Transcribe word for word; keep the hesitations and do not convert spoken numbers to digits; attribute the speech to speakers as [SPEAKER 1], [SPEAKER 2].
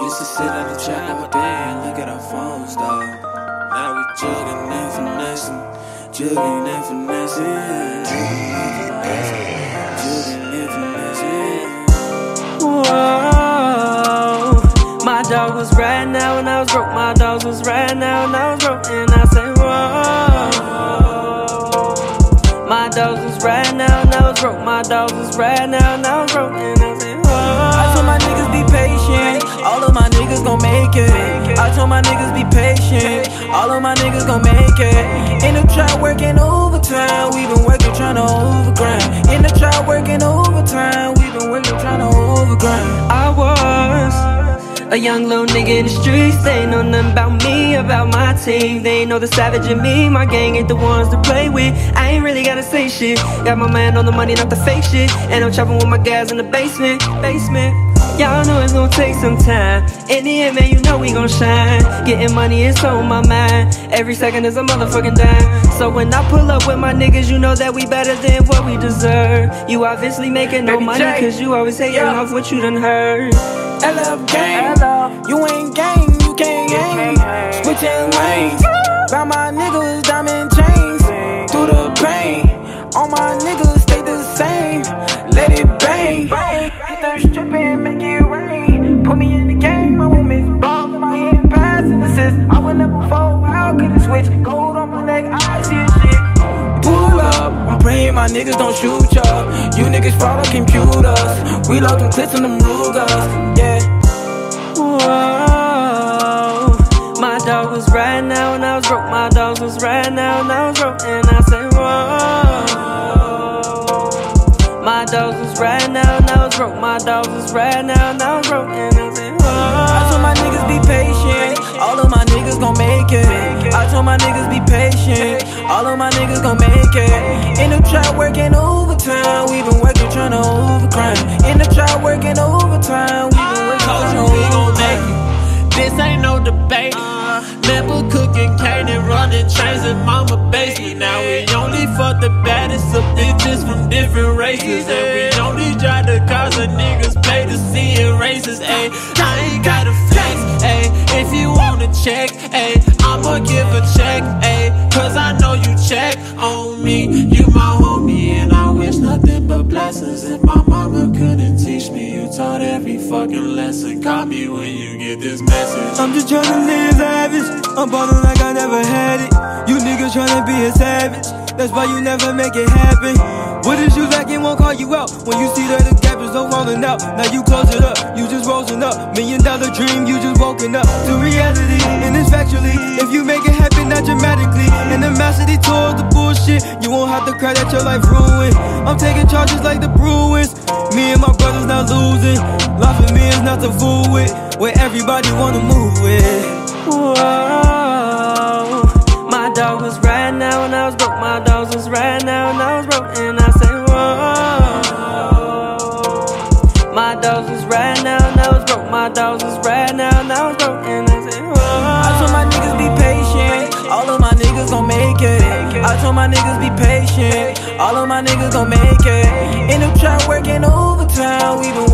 [SPEAKER 1] Used to sit at the trap all day and look at our phones, dawg. Now we jugging and finessing, jugging and finessing, jugging and finessing.
[SPEAKER 2] Whoa, my dog was riding out when I was broke. My dogs was riding out when I was broke, and I said, whoa. My dogs was riding out when I was broke. My dogs was riding out when I was broke, and I said, whoa.
[SPEAKER 3] I told my niggas be patient, all of my niggas gon' make it. I told my niggas be patient, all of my niggas gon' make it. In the trap working overtime, we been working tryna overgrind. In the trap working overtime, we been working tryna overgrind.
[SPEAKER 2] I was a young little nigga in the streets. They ain't know nothing about me, about my team. They ain't know the savage in me. My gang ain't the ones to play with. I ain't really gotta say shit. Got my man on the money, not the fake shit. And I'm chopping with my guys in the basement, basement. Y'all know it's gonna take some time. In the end, man, you know we gon' shine. Getting money is on my mind. Every second is a motherfucking dime. So when I pull up with my niggas, you know that we better than what we deserve. You obviously making no money, cause you always hating yeah. off what you done heard.
[SPEAKER 3] L F gang, you ain't gang, you can't gang. Switching lanes, found my niggas diamond chains. Through the pain, all my niggas stay the same. Let it bang, hit the strip and make it rain. Put me in the game, I won't miss balls in my hand, passing assists. I will never fall, how could it switch? Gold on my neck, I see shit. Pull up, I'm praying my niggas don't shoot ya. You niggas follow computers, we load them clips and them Rugers, yeah.
[SPEAKER 2] Whoa, my dog was riding out when I was broke. My dogs was riding out when I was broke, and I said, whoa. My dogs was riding out when I was broke. My dogs was riding out when I was broke, and I said, whoa.
[SPEAKER 3] I told my niggas be patient, all of my niggas gon' make it. I told my niggas be patient, all of my niggas gon' make it. In the trap working overtime, we been working tryna overgrind. In the trap working overtime, we been working tryna overgrind.
[SPEAKER 1] This ain't no debate. Remember cooking cane and running trains in mama basement. Now we only fuck the baddest of bitches from different races. And we only drive the cars that niggas pay to see in races. Ayy, I ain't gotta flex. Ayy, if you wanna check, ayy, I'ma give a check. Ayy, cause I know you check on me. You my homie and I wish nothing but blessings. If my mama couldn't teach me, you taught every fucking lesson. Call me when you get this message.
[SPEAKER 4] I'm just tryna live lavish, I'm ballin' like I never had it. You niggas tryna be a savage, that's why you never make it happen. What is you lacking won't call you out when you see that the gap is so falling out. Now you close it up, you just rosing up. Million dollar dream, you just woken up to reality. And it's factually, if you make it happen, not dramatically. And the mastery towards the bullshit, you won't have to cry that your life ruined. I'm taking charges like the Bruins, me and my brothers not losing. Life for me is not to fool with, where everybody wanna move with.
[SPEAKER 2] Whoa, my dog was riding out when I was broke. My dogs was riding out when I was broke, and I said, whoa. My dogs was riding out when I was broke. My dogs was riding out when I was broke, and I said, whoa.
[SPEAKER 3] I told my niggas be patient, all of my niggas gon' make it. I told my niggas be patient, all of my niggas gon' make it. In the trap working overtime, we been